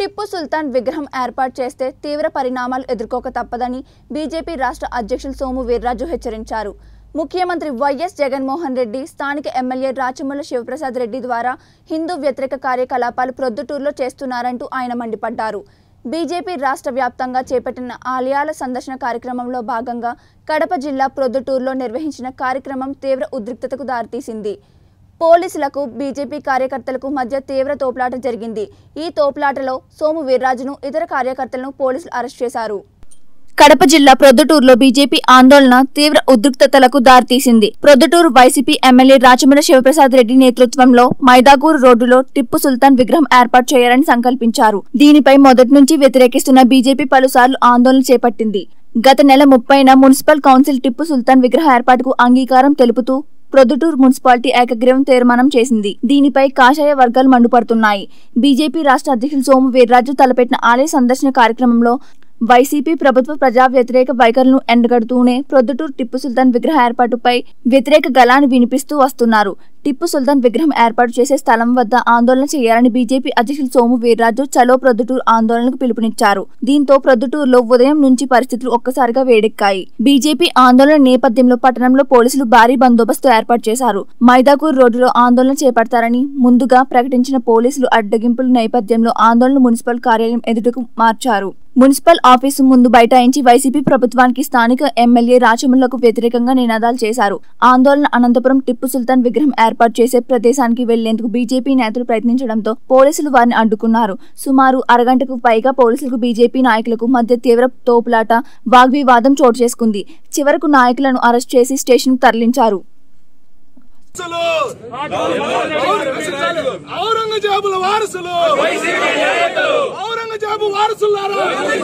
టిప్పు సుల్తాన్ విగ్రహం ఏర్పాటు చేస్తే తీవ్ర పరిణామాలు ఎదుర్కోక తప్పదని బీజేపీ రాష్ట్ర అధ్యక్షులు సోము వీర్రాజు హెచ్చరించారు. ముఖ్యమంత్రి వైఎస్ జగన్మోహన్ రెడ్డి స్థానిక ఎమ్మెల్యే రాచమల్లు శివప్రసాద్ రెడ్డి ద్వారా హిందూ వ్యతిరేక కార్యకలాపాలు ప్రొద్దుటూరులో చేస్తున్నారంటూ ఆయన మండిపడ్డారు. బీజేపీ రాష్ట్ర వ్యాప్తంగా చేపట్టిన ఆలయాల సందర్శన కార్యక్రమంలో భాగంగా కడప జిల్లా ప్రొద్దుటూరులో నిర్వహించిన కార్యక్రమం తీవ్ర ఉద్రిక్తతకు దారితీసింది. పోలీసులకు బీజేపీ కార్యకర్తలకు మధ్య తీవ్ర తోపులాట జరిగింది. ఈ తోపులాటలో సోము వీర్రాజును ఇతర కార్యకర్తలను పోలీసులు అరెస్ట్ చేశారు. కడప జిల్లా ప్రొద్దుటూరులో బీజేపీ ఆందోళన తీవ్ర ఉద్రిక్తతలకు దారితీసింది. ప్రొద్దుటూరు వైసీపీ ఎమ్మెల్యే రాచమల్లు శివప్రసాద్ రెడ్డి నేతృత్వంలో మైదాగూరు రోడ్డులో టిప్పు సుల్తాన్ విగ్రహం ఏర్పాటు చేయాలని సంకల్పించారు. దీనిపై మొదటి నుంచి వ్యతిరేకిస్తున్న బీజేపీ పలుసార్లు ఆందోళన చేపట్టింది. గత నెల 30న మున్సిపల్ కౌన్సిల్ టిప్పు సుల్తాన్ విగ్రహ ఏర్పాటుకు అంగీకారం తెలుపుతూ ప్రొద్దుటూరు మున్సిపాలిటీ ఏకగ్రీవం తీర్మానం చేసింది. దీనిపై కాషాయ వర్గాలు మండిపడుతున్నాయి. బీజేపీ రాష్ట్ర అధ్యక్షులు సోము వీర్రాజు తలపెట్టిన ఆలయ సందర్శన కార్యక్రమంలో వైసీపీ ప్రభుత్వ ప్రజా వ్యతిరేక వైఖరులను ఎండగడుతూనే ప్రొద్దుటూరు టిప్పు సుల్తాన్ విగ్రహ ఏర్పాటుపై వ్యతిరేక గళాన్ని వినిపిస్తూ వస్తున్నారు. టిప్పు సుల్తాన్ విగ్రహం ఏర్పాటు చేసే స్థలం వద్ద ఆందోళన చేయాలని బీజేపీ అధ్యక్షులు సోము వీర్రాజు చలో ప్రొద్దుటూరు ఆందోళనకు పిలుపునిచ్చారు. దీంతో ప్రొద్దుటూరులో ఉదయం నుంచి పరిస్థితులు ఒక్కసారిగా వేడెక్కాయి. బీజేపీ ఆందోళన నేపథ్యంలో పట్టణంలో పోలీసులు భారీ బందోబస్తు ఏర్పాటు చేశారు. మైదాగూరు రోడ్డులో ఆందోళన చేపడతారని ముందుగా ప్రకటించిన పోలీసులు అడ్డగింపుల నేపథ్యంలో ఆందోళన మున్సిపల్ కార్యాలయం ఎదుటకు మార్చారు. మున్సిపల్ ఆఫీసు ముందు బైఠాయించి వైసీపీ ప్రభుత్వానికి స్థానిక ఎమ్మెల్యే రాచమల్లుకు వ్యతిరేకంగా నినాదాలు చేశారు. ఆందోళన అనంతపురం టిప్పు సుల్తాన్ విగ్రహం ఏర్పాటు చేసే ప్రదేశానికి వెళ్లేందుకు బీజేపీ నేతలు ప్రయత్నించడంతో పోలీసులు వారిని అడ్డుకున్నారు. సుమారు అరగంటకు పైగా పోలీసులకు బీజేపీ నాయకులకు మధ్య తీవ్ర తోపులాట, వాగ్వివాదం చోటు చేసుకుంది. చివరకు నాయకులను అరెస్ట్ చేసి స్టేషన్కు తరలించారు. ఔరంగజేబుల వారసులు ఔరంగజేబు వారసులారా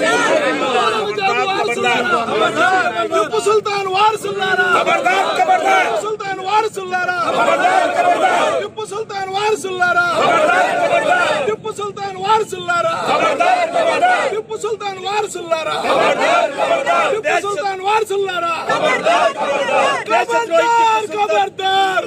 టిప్పు సుల్తాన్ వారసులారా సుల్తాన్ వారసులారా టిప్పు సుల్తాన్ వారసులారా టిప్పు సుల్తాన్ వారసులారా టిప్పు సుల్తాన్ వారసులారా టిప్పు సుల్తాన్ వారసులారా ఖబర్దార్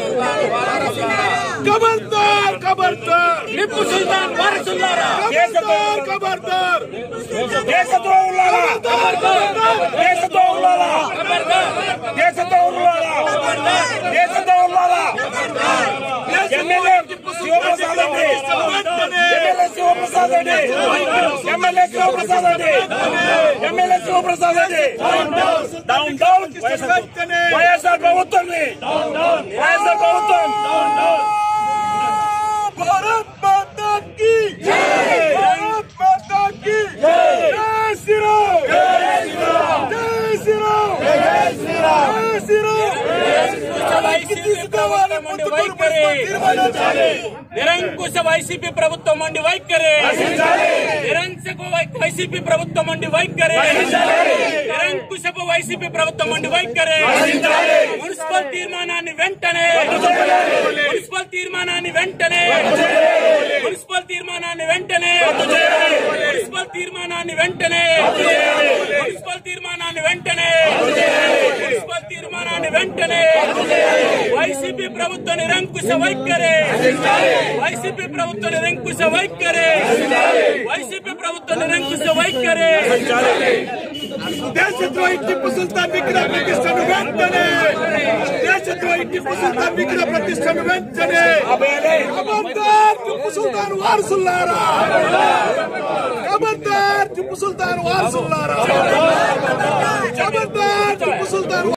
ఖబర్దార్ ఖబర్దార్ టిప్పు సుల్తాన్ వారసులారా ఖబర్దార్ దేశద్రోహులారా దేశద్రోహులారా దేశద్రోహులారా దేశద్రోహులారా MLA Siva Prasad Reddy MLA Siva Prasad Reddy MLA Siva Prasad Reddy MLA Siva Prasad Reddy down down YSR ప్రభుత్వాన్ని వైఎస్ఆర్ ప్రభుత్వం భారత్ మాతా కీ జై భారత్ మాతా కీ జై శ్రీరామ్ జై శ్రీరామ్ జై శ్రీరామ్ జై శ్రీరామ్ జై శ్రీరామ్ నిరంకుశ వైసీపీ ప్రభుత్వం మండి వైఖరి నిరంకుశపు వైసీపీ ప్రభుత్వం మండి వైఖరి నిరంకుశపు వైసీపీ ప్రభుత్వం మండి వైఖరి మున్సిపల్ తీర్మానాన్ని వెంటనే మున్సిపల్ తీర్మానాన్ని వెంటనే మున్సిపల్ తీర్మానాన్ని వెంటనే మున్సిపల్ తీర్మానాన్ని వెంటనే మున్సిపల్ తీర్మానాన్ని వెంటనే మున్సిపల్ తీర్మానాన్ని వెంటనే వైసీపీ ప్రభుత్వ నిరంకుశ వైఖరి వైసీపీ ప్రభుత్వ నిరంకుశ వైఖరి వైసీపీ ప్రభుత్వ నిరంకుశ వైఖరి దేశద్రోహి టిప్పు సుల్తాన్ విగ్రహ ప్రతిష్టను వెంటనే దేశద్రోహి టిప్పు సుల్తాన్ విగ్రహ ప్రతిష్టను వెంటనే ఖబర్దార్ టిప్పు సుల్తాన్ వారసులారా ఖబర్దార్ టిప్పు సుల్తాన్ వారసులారా